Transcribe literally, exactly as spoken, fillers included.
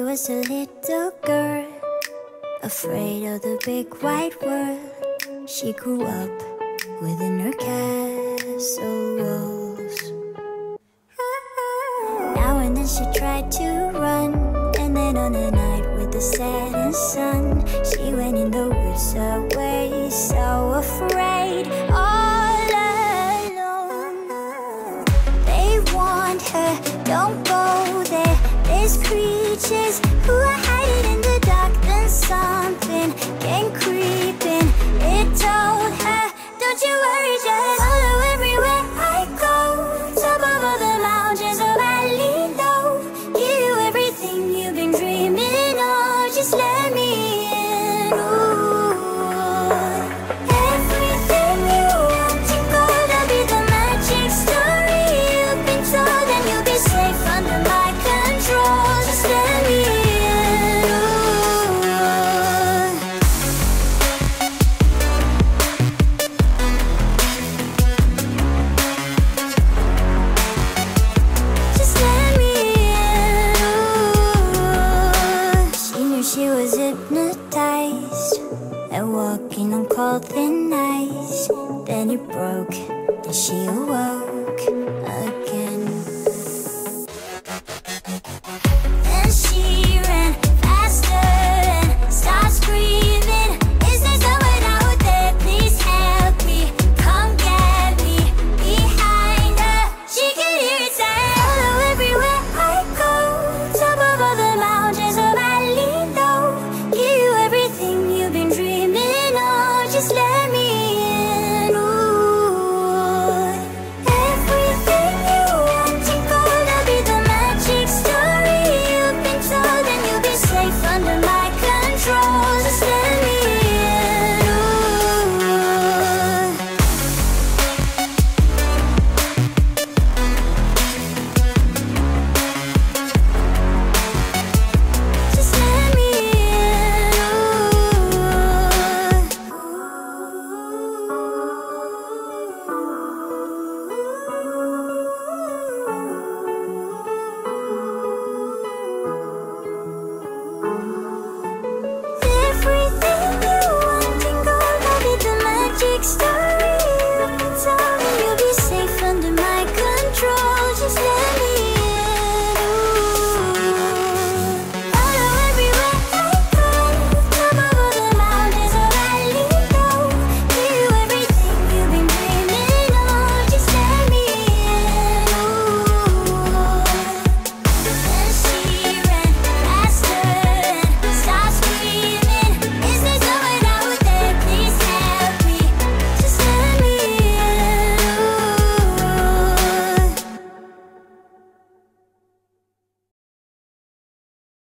was a little girl, afraid of the big wide world. She grew up within her castle walls. Now and then she tried to run, and then on a night with the setting sun, she went in the woods away, so afraid, all alone. They warned her, don't go there, there's creatures who are hiding in the dark. Then something came creeping, it told her, don't you worry, just follow everywhere I go. Top of all the mountains of valley low, give you everything you've been dreaming of, just let me in. Ooh. Everything you want to go, that'll be the magic story you've been told, and you'll be safe under my control, just let me in. She was hypnotized and walking on cold thin ice. Then it broke and she awoke again. Then she ran faster and started screaming, is there someone out there? Please help me, come get me. Behind her, she could hear it say, follow everywhere I go. Top of all the mountains